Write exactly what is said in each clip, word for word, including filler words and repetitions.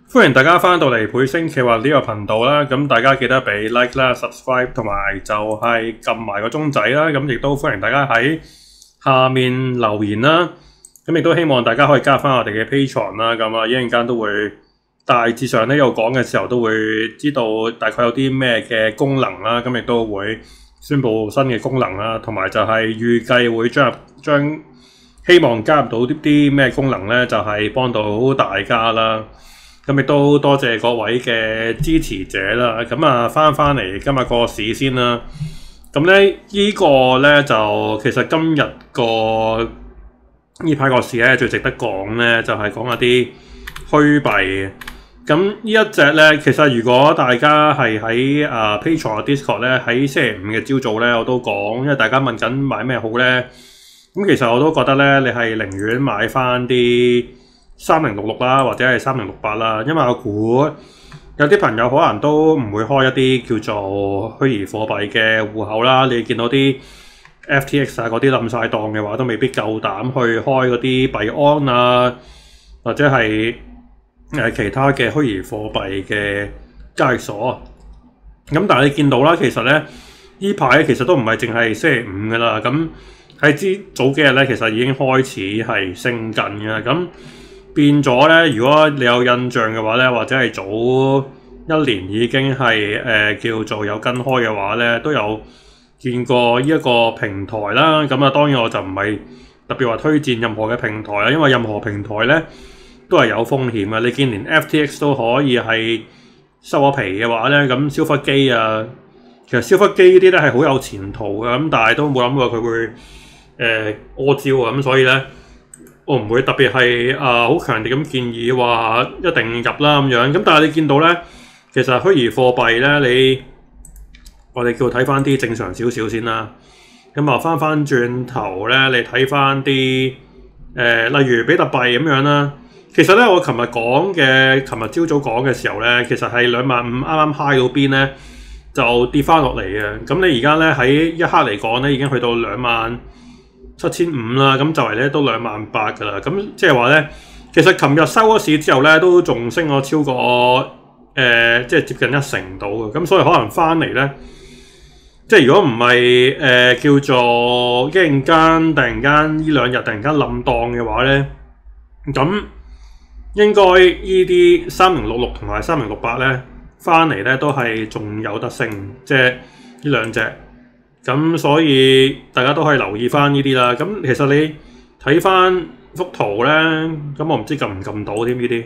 歡迎大家翻到嚟倍星企劃呢個頻道啦，咁大家記得俾 like 啦、subscribe 同埋就係撳埋個鐘仔啦，咁亦都歡迎大家喺下面留言啦，咁亦都希望大家可以加翻我哋嘅 Patreon 啦，咁啊一陣間都會大致上呢有講嘅時候都會知道大概有啲咩嘅功能啦，咁亦都會宣布新嘅功能啦，同埋就係預計會將將希望加入到啲啲咩功能咧，就係幫到大家啦。咁亦都多謝各位嘅支持者啦。咁啊，翻翻嚟今日個市先啦。咁咧，呢個咧就其實今日個呢排個市咧最值得講咧，就係講下啲虛幣。咁呢一隻咧，其實如果大家係喺啊 Patreon Discord 咧，喺星期五嘅朝早咧，我都講，因為大家問緊買咩好咧。咁其實我都覺得咧，你係寧願買翻啲三零六六啦，或者係三零六八啦，因為我估有啲朋友可能都唔會開一啲叫做虛擬貨幣嘅戶口啦。你見到啲 F T X 啊嗰啲冧晒檔嘅話，都未必夠膽去開嗰啲幣安啊，或者係誒其他嘅虛擬貨幣嘅交易所。咁但係你見到啦，其實咧呢排其實都唔係淨係星期五噶啦，咁喺之早幾日咧，其實已經開始係升緊嘅。咁變咗咧，如果你有印象嘅話咧，或者係早一年已經係誒、呃、叫做有跟開嘅話咧，都有見過呢一個平台啦。咁啊，當然我就唔係特別話推薦任何嘅平台啦，因為任何平台咧都係有風險嘅。你見連 F T X 都可以係收咗皮嘅話咧，咁燒忽機啊，其實燒忽機呢啲咧係好有前途嘅，咁但係都冇諗過佢會誒屙招啊，咁所以咧。我唔會特別係啊好強烈咁建議話一定入啦咁樣，咁但係你見到咧，其實虛擬貨幣咧，你我哋叫睇翻啲正常少少先啦。咁啊翻翻轉頭咧，你睇翻啲誒例如比特幣咁樣啦。其實咧，我琴日講嘅，琴日朝早講嘅時候咧，其實係兩萬五啱啱 high 到邊咧，就跌翻落嚟嘅。咁你而家咧喺一刻嚟講咧，已經去到兩萬七千五啦，咁就係咧都兩萬八噶啦，咁即係話咧，其實琴日收咗市之後咧，都仲升咗超過誒、呃，即係接近一成度嘅，咁所以可能翻嚟咧，即係如果唔係誒叫做一陣間突然間呢兩日突然間冧檔嘅話咧，咁應該呢啲三零六六同埋三零六八咧翻嚟咧都係仲有得升，即係呢兩隻。咁所以大家都可以留意翻呢啲啦。咁其實你睇翻幅圖咧，咁我唔知撳唔撳到添呢啲。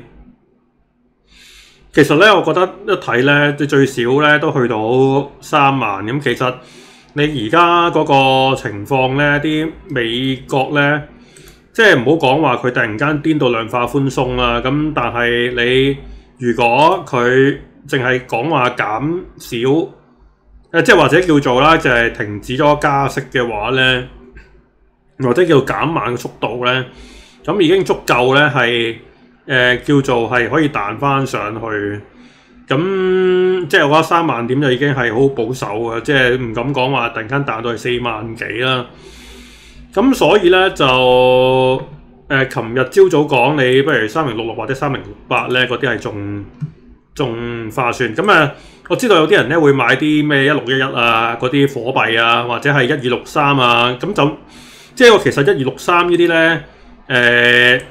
其實咧，我覺得一睇咧，即最少咧都去到三萬。咁其實你而家嗰個情況咧，啲美國咧，即係唔好講話佢突然間顛到量化寬鬆啦。咁但係你如果佢淨係講話減少。誒即係或者叫做啦，就係、是、停止咗加息嘅話咧，或者叫減慢嘅速度咧，咁已經足夠咧係誒叫做係可以彈翻上去。咁即係我覺得三萬點就已經係好保守嘅，即係唔敢講話突然間彈到去四萬幾啦。咁所以咧就誒，琴日朝早講你不如三零六六或者三零六八咧，嗰啲係仲仲划算。咁啊〜我知道有啲人咧會買啲咩一六一一啊嗰啲火幣啊，或者係一二六三啊，咁就即係我其實一二六三呢啲咧，誒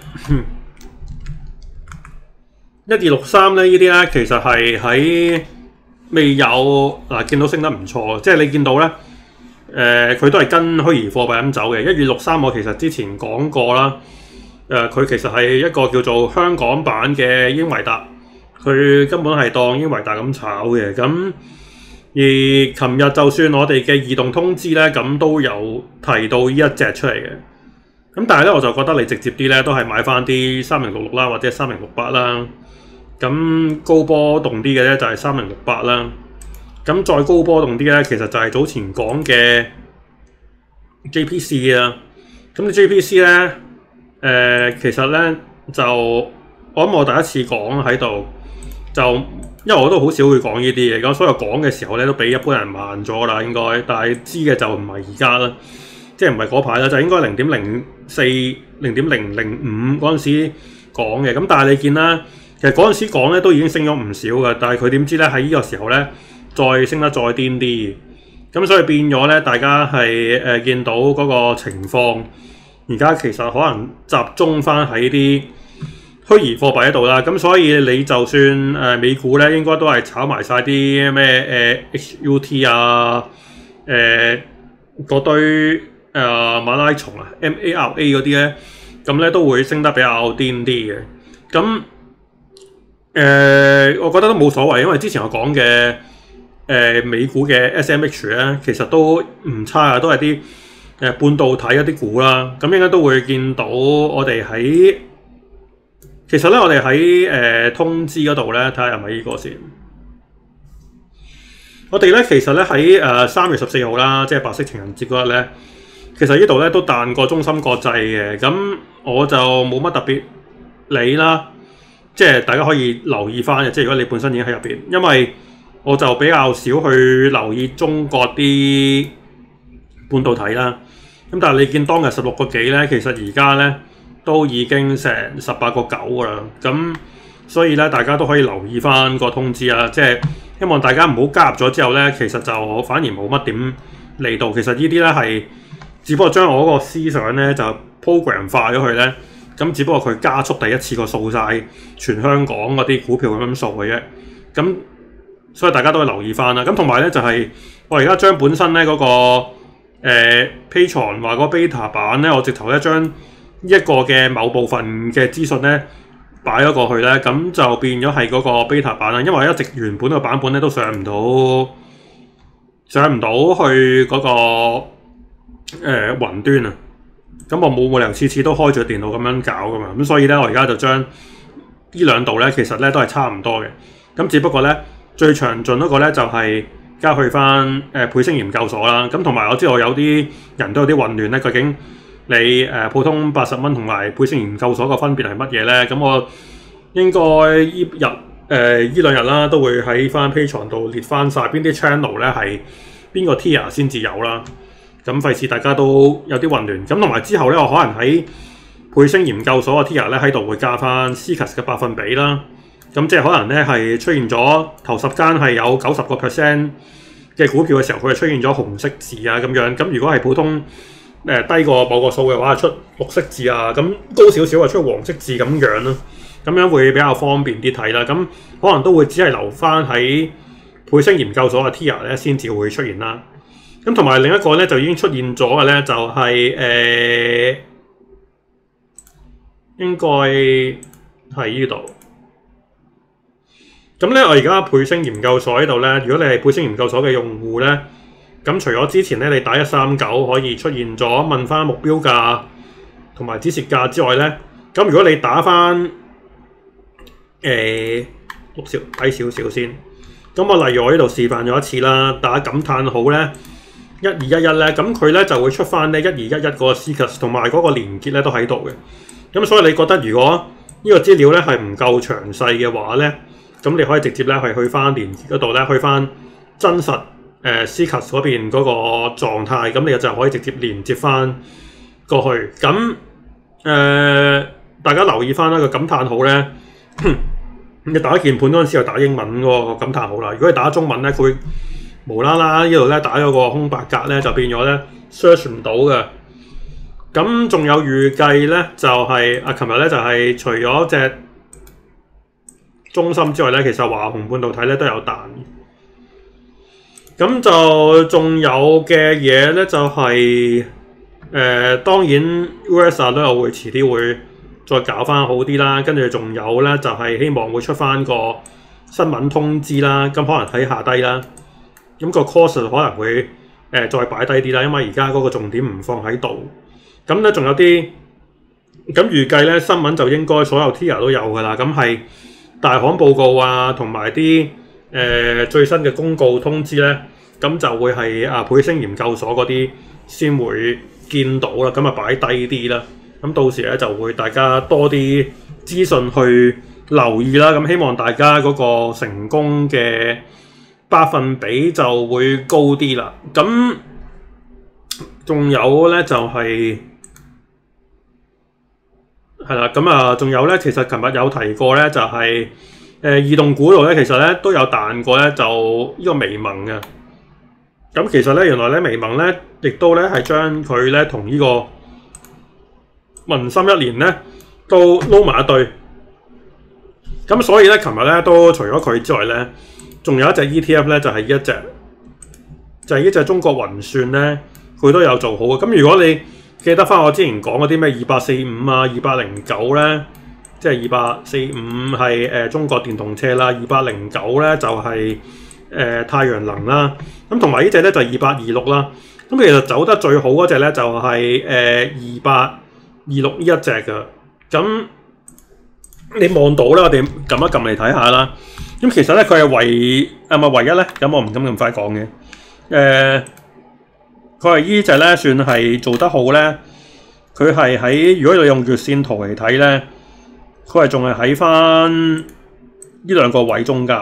一二六三咧呢啲咧，其實係喺未有嗱、啊、見到升得唔錯，即係你見到咧，誒、呃、佢都係跟虛擬貨幣咁走嘅。一二六三我其實之前講過啦，誒、呃、佢其實係一個叫做香港版嘅英維達。佢根本係當英維達咁炒嘅，咁而琴日就算我哋嘅異動通知咧，咁都有提到呢一隻出嚟嘅。咁但係咧，我就覺得你直接啲咧，都係買翻啲三零六六啦，或者三零六八啦。咁高波動啲嘅咧就係三零六八啦。咁再高波動啲咧，其實就係早前講嘅 J P C 啊。咁你 J P C 咧，誒、呃、其實咧就我諗我第一次講喺度。就因為我都好少會講呢啲嘢，咁所以我講嘅時候咧都比一般人慢咗啦，應該，但係知嘅就唔係而家啦，即係唔係嗰排啦，就應該零點零四、零點零零五嗰陣時講嘅。咁但係你見啦， 其實嗰陣時講咧都已經升咗唔少嘅，但係佢點知咧喺呢個時候咧再升得再癲啲，咁所以變咗咧大家係誒、呃、見到嗰個情況，而家其實可能集中翻喺啲虛擬貨幣喺度啦，咁所以你就算誒、呃、美股咧應該都係炒埋晒啲咩誒 H U T 啊，誒嗰堆誒、呃、馬拉松啊 M A R A 嗰啲咧，咁咧都會升得比較癲啲嘅，咁。誒、呃，我覺得都冇所謂，因為之前我講嘅誒美股嘅 S M H 咧，其實都唔差啊，都係啲誒半導體一啲股啦。咁應該都會見到我哋喺，其實咧我哋喺誒通知嗰度咧，睇下係咪呢個先。我哋咧其實咧喺誒三月十四號啦，即係白色情人節嗰日咧，其實呢度咧都彈過中芯國際嘅，咁我就冇乜特別理啦。即係大家可以留意翻嘅，即係如果你本身已經喺入邊，因為我就比較少去留意中國啲半導體啦。咁但係你見當日十六個幾咧，其實而家咧都已經成十八個九㗎啦。咁所以咧，大家都可以留意翻個通知啊。即係希望大家唔好加入咗之後咧，其實就反而冇乜點嚟到。其實呢啲咧係只不過將我嗰個思想咧就 program 化咗佢咧。咁只不過佢加速第一次過掃晒全香港嗰啲股票咁樣掃嘅啫，咁所以大家都可以留意翻啦。咁同埋咧就係、是、我而家將本身咧嗰、那個誒、呃、Patreon 話個 beta 版咧，我直頭咧將呢一個嘅某部分嘅資訊咧擺咗過去咧，咁就變咗係嗰個 beta 版啦。因為一直原本個版本咧都上唔到上唔到去嗰、那個誒、呃、雲端啊。咁我冇冇理由次次都開住電腦咁樣搞噶嘛，咁所以咧我而家就將呢兩度咧其實咧都係差唔多嘅，咁只不過咧最詳盡嗰個咧就係加去翻誒倍星研究所啦，咁同埋我知道有啲人都有啲混亂咧，究竟你誒、呃、普通八十蚊同埋倍星研究所個分別係乜嘢咧？咁我應該依日誒依兩日啦都會喺翻 Patreon 度列翻晒邊啲 channel 咧係邊個 tier 先至有啦。咁費事大家都有啲混亂，咁同埋之後咧，我可能喺倍星研究所嘅 tier 咧喺度會加翻 C C A S 嘅百分比啦。咁即係可能咧係出現咗頭十間係有九十個 percent 嘅股票嘅時候，佢係出現咗紅色字啊咁樣。咁如果係普通誒、呃、低過某個數嘅話，出綠色字啊，咁高少少啊出黃色字咁樣咯。咁樣會比較方便啲睇啦。咁可能都會只係留翻喺倍星研究所嘅 tier 咧先至會出現啦。咁同埋另一個咧就已經出現咗嘅咧，就係、是、誒、呃、應該係呢度。咁咧，我而家倍星研究所喺度咧，如果你係倍星研究所嘅用戶咧，咁除咗之前咧你打一三九可以出現咗問翻目標價同埋止蝕價之外咧，咁如果你打翻誒六少低少少先，咁我例如我呢度示範咗一次啦，打感嘆號咧。一二一一咧，咁佢咧就會出翻咧一二一一嗰個 C C A S 同埋嗰個連結咧都喺度嘅。咁所以你覺得如果呢個資料咧係唔夠詳細嘅話咧，咁你可以直接咧係去翻連結嗰度咧，去翻真實誒、呃、C C A S 嗰邊嗰個狀態，咁你就可以直接連接翻過去。咁誒、呃，大家留意翻啦個感嘆號咧，你打鍵盤嗰陣時就打英文嗰個感嘆號啦。如果你打中文咧，佢會無啦啦呢度咧打咗個空白格咧，就變咗咧 search 唔到嘅。咁仲有預計咧，就係、是、啊，琴日咧就係、是、除咗隻中芯之外咧，其實華虹半導體咧都有彈。咁就仲有嘅嘢咧，就係、是、誒、呃、當然 U S A 都有會遲啲會再搞翻好啲啦。跟住仲有咧，就係、是、希望會出翻個新聞通知啦。咁可能睇下低啦。咁個 course 可能會誒、呃、再擺低啲啦，因為而家嗰個重點唔放喺度。咁咧仲有啲，咁預計咧新聞就應該所有 tier 都有噶啦。咁係大行報告啊，同埋啲誒最新嘅公告通知咧，咁就會係啊倍星研究所嗰啲先會見到啦。咁啊擺低啲啦。咁到時咧就會大家多啲資訊去留意啦。咁希望大家嗰個成功嘅百分比就會高啲啦，咁仲有咧就係係啦，咁啊，仲有咧，其實琴日有提過咧，就係、是、誒、呃、異動股度咧，其實咧都有彈過咧，就呢個微盟嘅。咁其實咧，原來咧微盟咧，亦都咧係將佢咧同呢個文心一連咧都撈埋一堆。咁所以咧，琴日咧都除咗佢之外咧，仲有一隻 E T F 咧，就係、是、呢一隻，就係呢隻中國雲算咧，佢都有做好嘅。咁如果你記得翻我之前講嗰啲咩二八四五啊、二八零九咧，即係二八四五係誒中國電動車啦，二八零九咧就係、是、誒、呃、太陽能啦。咁同埋呢隻咧就係二八二六啦。咁其實走得最好嗰隻咧就係誒二八二六呢一隻嘅。咁你望到啦，我哋撳一撳嚟睇下啦。咁其實咧佢係唯啊唔係唯一咧，咁我唔敢咁快講嘅。誒、呃。佢係呢隻咧，算係做得好咧。佢係喺如果你用月線圖嚟睇咧，佢係仲係喺翻呢兩個位中間。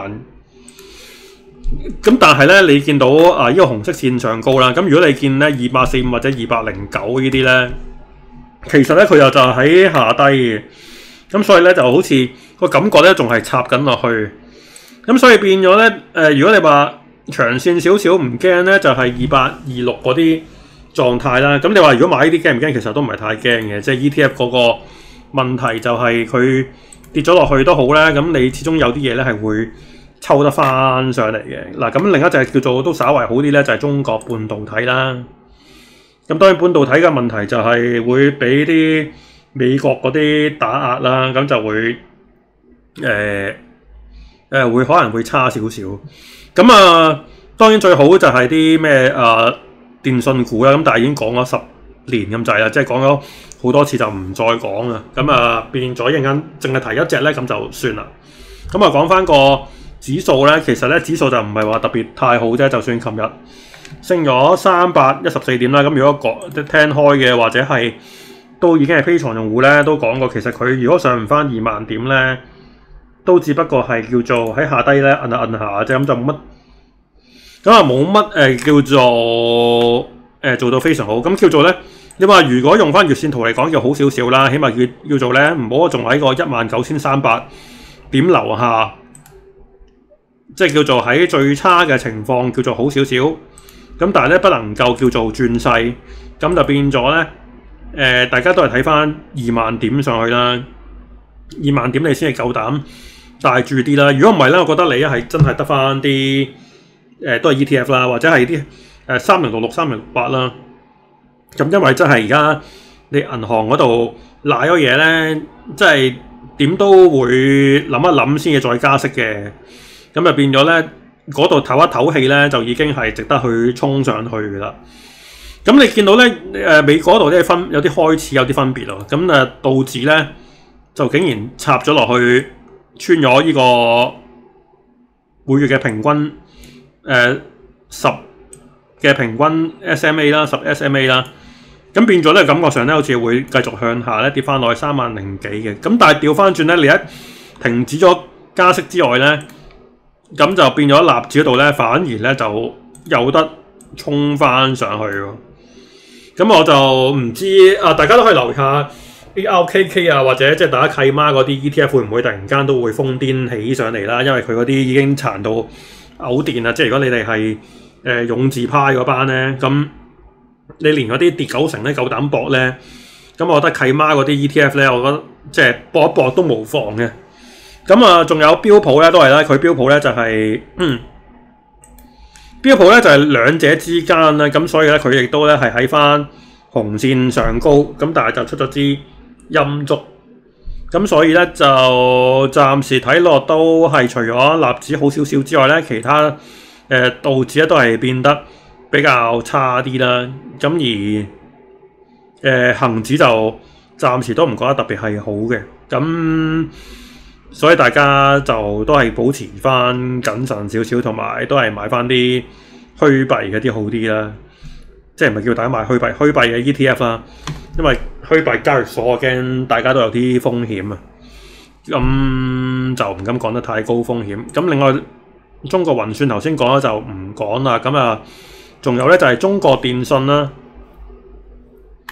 咁但係咧，你見到啊呢、這個紅色線上高啦。咁如果你見咧二八四五或者二八零九呢啲咧，其實咧佢又就喺下低嘅。咁所以咧就好似個感覺咧仲係插緊落去。咁所以變咗咧誒，如果你話長線少少唔驚咧，就係二八二六嗰啲狀態啦。咁你話如果買呢啲驚唔驚？其實都唔係太驚嘅。即係 E T F 嗰個問題就係佢跌咗落去都好啦。咁你始終有啲嘢咧係會抽得翻上嚟嘅。嗱，咁另一隻叫做都稍為好啲咧，就係中國半導體啦。咁當然半導體嘅問題就係會俾啲美國嗰啲打壓啦，咁就會誒誒、呃呃、會可能會差少少。咁啊，當然最好就係啲咩啊電信股啦，咁但係已經講咗十年咁滯啦，即係講咗好多次就唔再講啦。咁啊變咗一陣間淨係提一隻咧，咁就算啦。咁啊講翻個指數咧，其實咧指數就唔係話特別太好啫。就算琴日升咗三百一十四點啦，咁如果講聽開嘅或者係都已經係 Patreon 用戶咧，都講過其實佢如果上唔翻二萬點咧，都只不過係叫做喺下低咧摁下摁下啫，咁就冇乜，咁啊冇乜誒叫做誒、呃、做到非常好，咁叫做咧，你話如果用翻月線圖嚟講，叫好少少啦，起碼叫叫做咧唔好仲喺個一萬九千三百點樓下，即係叫做喺最差嘅情況叫做好少少，咁但係咧不能夠叫做轉勢，咁就變咗咧誒，大家都係睇翻二萬點上去啦，二萬點你先係夠膽大住啲啦，如果唔係咧，我覺得你係真係得翻啲誒都係 E T F 啦，或者係啲誒三零六六、三零六八啦。咁因為真係而家你銀行嗰度賴咗嘢咧，即係點都會諗一諗先至再加息嘅。咁就變咗咧，嗰度唞一唞氣咧，就已經係值得去衝上去㗎啦。咁你見到咧誒美國嗰度咧分有啲開始有啲分別咯。咁誒道指咧就竟然插咗落去。穿咗呢個每月嘅平均誒十嘅平均 S M A 啦，十 S M A 啦，咁變咗咧感覺上咧好似會繼續向下咧跌翻落去三萬零幾嘅，咁但係調翻轉咧，你一停止咗加息之外咧，咁就變咗納指嗰度咧，反而咧就有得衝翻上去喎。咁我就唔知啊，大家都可以留意下。A R K K 啊，或者即係大家契媽嗰啲 E T F 會唔會突然間都會瘋癲起上嚟啦？因為佢嗰啲已經殘到嘔電啦！即係如果你哋係誒勇字派嗰班咧，咁你連嗰啲跌九成咧夠膽搏咧，咁我覺得契媽嗰啲 E T F 咧，我覺得即係搏一搏都無妨嘅。咁啊，仲有標普咧都係啦，佢標普咧就係、是、嗯標普咧就係、是、兩者之間啦，咁所以咧佢亦都咧係喺翻紅線上高，咁但係就出咗支陰燭，咁所以咧就暫時睇落都係除咗納指好少少之外咧，其他誒、呃、道指咧都係變得比較差啲啦。咁而誒、呃、恆指就暫時都唔覺得特別係好嘅，咁所以大家就都係保持翻謹慎少少，同埋都係買翻啲虛幣嗰啲好啲啦。即係唔係叫大家買虛幣，虛幣嘅 E T F 啦，因為虛幣交易所我驚大家都有啲風險啊，咁就唔敢講得太高風險。咁另外中國雲算頭先講咗就唔講啦，咁啊仲有咧就係中國電信啦。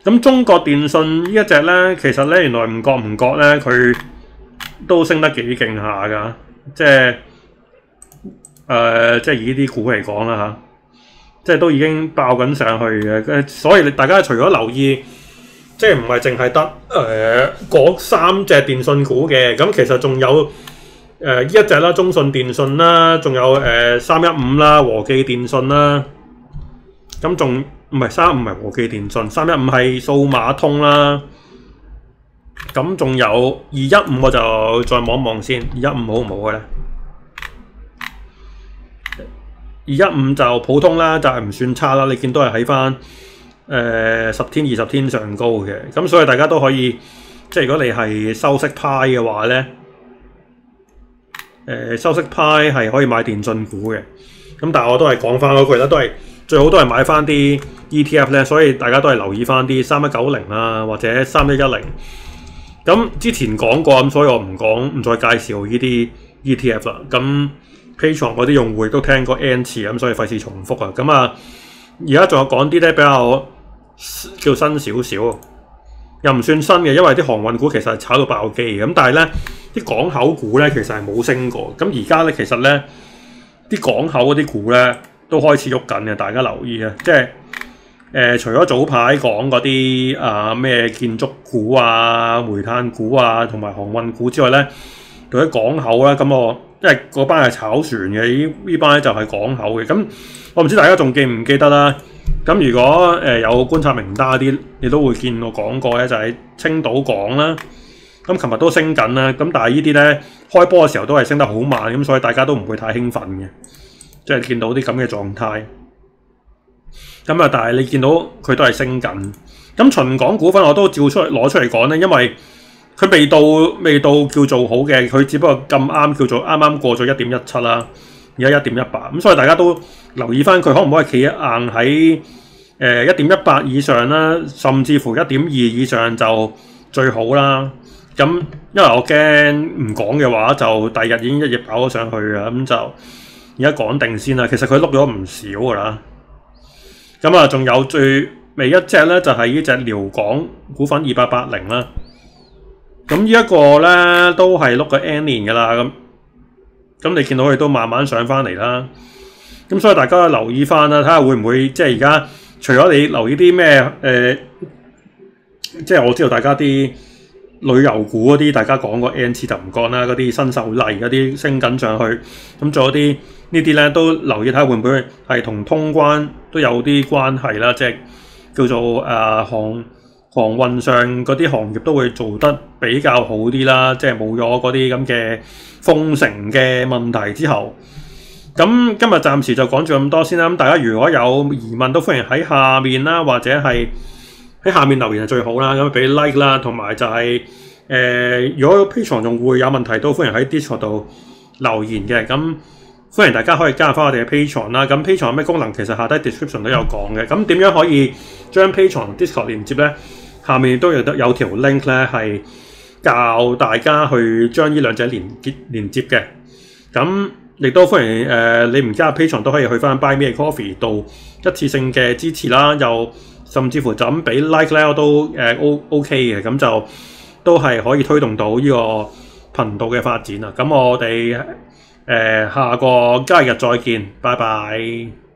咁中國電信呢一隻咧，其實咧原來唔覺唔覺咧，佢都升得幾勁下㗎，即係誒、呃，即係以呢啲股嚟講啦嚇，即係都已經爆緊上去嘅。所以大家除咗留意，即係唔係淨係得誒嗰三隻電信股嘅，咁其實仲有誒呢、呃、一隻啦，中信電信啦，仲有誒三一五啦，和記電信啦，咁仲。唔係三一五唔係和記電信，三一五係數碼通啦。咁仲有二一五，我就再望望先。二一五好唔好嘅咧？二一五就普通啦，就係、是、唔算差啦。你見都係喺翻誒十天、二十天上高嘅。咁所以大家都可以，即係如果你係收息派嘅話咧，誒、呃、收息派係可以買電信股嘅。咁但係我都係講翻嗰句啦，都係。最好都係買翻啲 E T F 咧，所以大家都係留意翻啲三一九零啊，或者三一一零。咁之前講過咁，所以我唔講，唔再介紹呢啲 E T F 啦。咁 Patreon 嗰啲用戶都聽過 N 次咁，所以費事重複啊。咁啊，而家仲有講啲咧比較叫新少少，又唔算新嘅，因為啲航運股其實係炒到爆機嘅。咁但係咧，啲港口股咧其實係冇升過。咁而家咧其實咧，啲港口嗰啲股咧。都開始喐緊嘅，大家留意啊！即係誒、呃，除咗早排講嗰啲啊咩建築股啊、煤炭股啊，同埋航運股之外咧，仲有港口啦。咁我因為嗰班係炒船嘅，呢呢班咧就係港口嘅。咁我唔知大家仲記唔記得啦？咁如果誒、呃、有觀察名單啲，你都會見我講過咧，就係、是、青島港啦。咁琴日都升緊啦。咁但係呢啲咧開波嘅時候都係升得好慢，咁所以大家都唔會太興奮嘅。即係見到啲咁嘅狀態，咁啊，但係你見到佢都係升緊。咁秦港股份我都照出攞出嚟講咧，因為佢未到未到叫做好嘅，佢只不過咁啱叫做啱啱過咗一點一七啦，而家一點一八。咁所以大家都留意翻佢可唔可以企硬喺誒一點一八以上啦，甚至乎一點二以上就最好啦。咁因為我驚唔講嘅話，就第二日已經一夜跑咗上去啊，咁就。而家講定先啦，其實佢碌咗唔少噶啦。咁啊，仲有最尾一隻咧，就係呢隻遼港股份二八八零啦。咁呢一個咧都係碌咗 N 年噶啦。咁咁你見到佢都慢慢上翻嚟啦。咁所以大家留意翻啦，睇下會唔會即係而家除咗你留意啲咩誒，即係我知道大家啲旅遊股嗰啲，大家講過 N 次就唔講啦。嗰啲新秀麗嗰啲升緊上去，咁仲有啲。呢啲咧都留意睇下會唔會係同通關都有啲關係啦，即係叫做誒、呃、航航運上嗰啲行業都會做得比較好啲啦，即係冇咗嗰啲咁嘅封城嘅問題之後。咁今日暫時就講住咁多先啦。咁大家如果有疑問都歡迎喺下面啦，或者係喺下面留言係最好啦。咁俾 like 啦，同埋就係、是、誒、呃、如果 Patreon 用戶有問題都歡迎喺 Discord 度留言嘅。咁歡迎大家可以加入翻我哋嘅 Patreon 啦。咁 Patreon 有咩功能？其實下低 description 都有講嘅。咁點樣可以將 Patreon Discord 連接咧？下面都有得有條 link 咧，係教大家去將呢兩者連結連接嘅。咁亦都歡迎誒、呃，你唔加入 Patreon 都可以去翻 Buy Me a Coffee 度一次性嘅支持啦。又甚至乎就咁俾 like 咧，我都誒、呃、O OK 嘅。咁就都係可以推動到呢個頻道嘅發展啊。咁我哋〜誒、呃，下個交易日再見，拜拜。